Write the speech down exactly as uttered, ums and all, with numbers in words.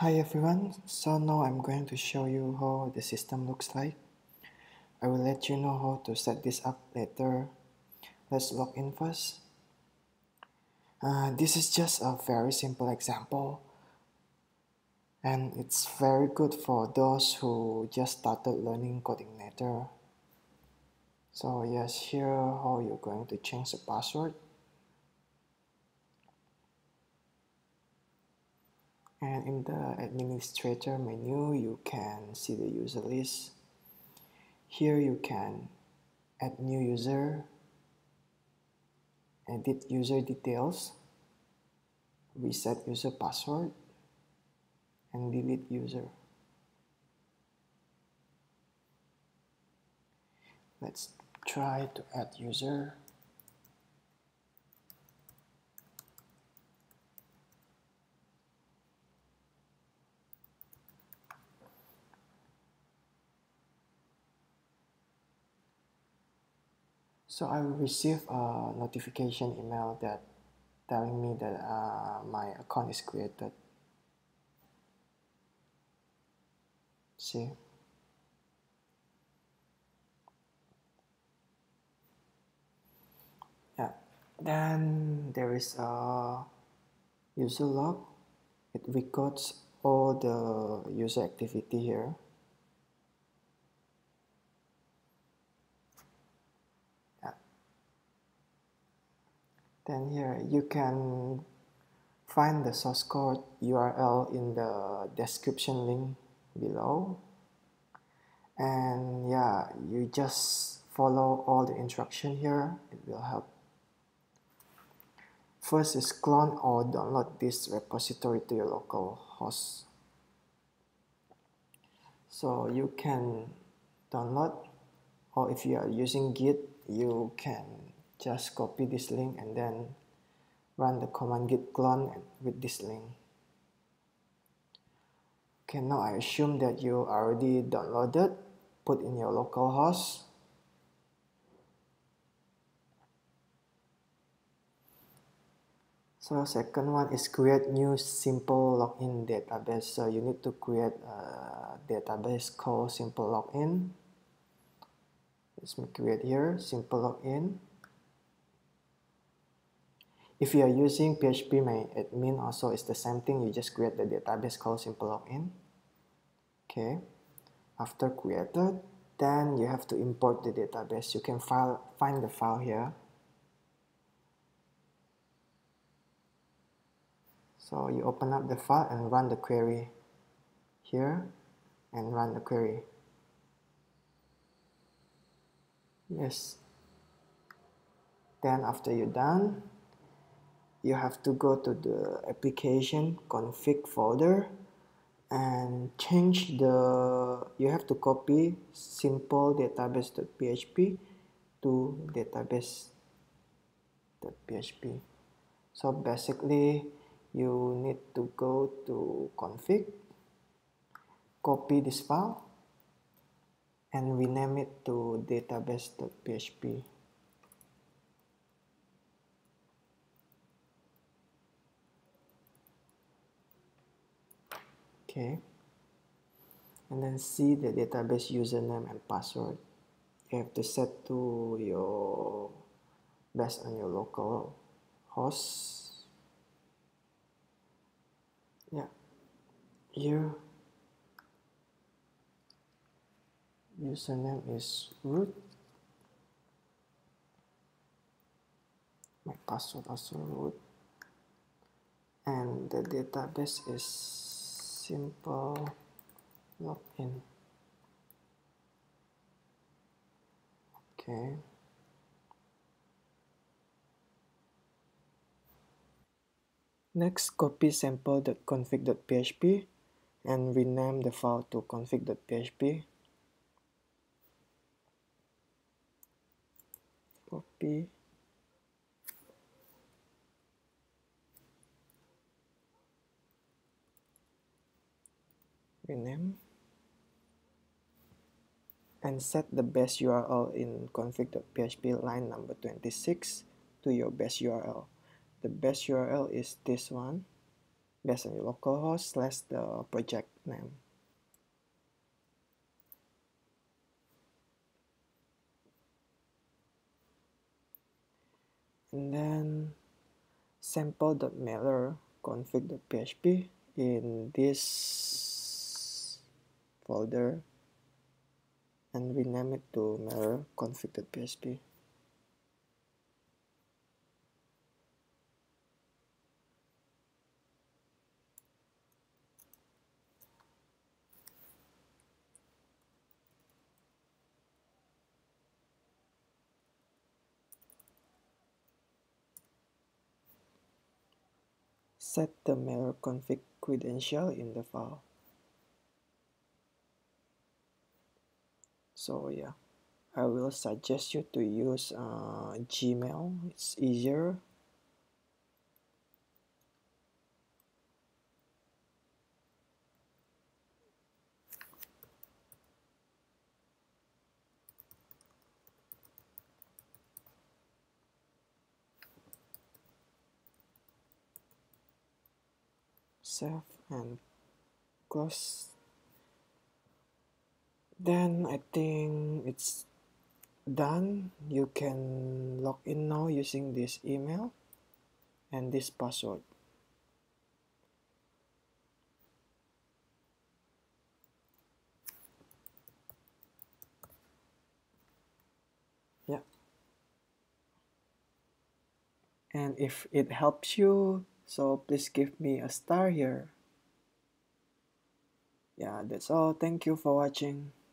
Hi everyone, so now I'm going to show you how the system looks like. I will let you know how to set this up later. Let's log in first. Uh, this is just a very simple example, and it's very good for those who just started learning Codeigniter. So yes, here how you're going to change the password. And in the administrator menu, you can see the user list. Here you can add new user, edit user details, reset user password, and delete user. Let's try to add user. So I will receive a notification email that telling me that uh, my account is created. See? Yeah. Then there is a user log. It records all the user activity here. Yeah. Then here you can find the source code U R L in the description link below. And yeah, you just follow all the instruction here, it will help. First is clone or download this repository to your local host. So you can download, or if you are using Git, you can just copy this link and then run the command git clone with this link. Okay, now I assume that you already downloaded, put in your local host. So second one is create new simple login database. So you need to create a database called simple login. Let me create here simple login. If you are using P H P my admin, also it's the same thing. You just create the database called simple login. Okay. After created, then you have to import the database. You can file find the file here. So you open up the file and run the query here and run the query. Yes. Then after you're done, you have to go to the application config folder and change the, you have to copy simple database.php to database.php. So basically, you need to go to config, copy this file, and rename it to database.php. Okay. And then see the database username and password. You have to set to your, based on your local host. Yeah. Here, username is root. My password also root. And the database is simple login. Okay. Next, copy sample.config.php and rename the file to config.php. Copy. Rename. And set the base U R L in config.php line number twenty-six to your base U R L. The base U R L is this one. based on your localhost slash the project name. And then sample.mailer config.php in this folder and rename it to mailer config.php. Set the mailer config credential in the file. So yeah, I will suggest you to use uh, Gmail. It's easier. Save and close. Then I think it's done. You can log in now using this email and this password. Yeah. And if it helps you, so please give me a star here. Yeah, that's all. Thank you for watching.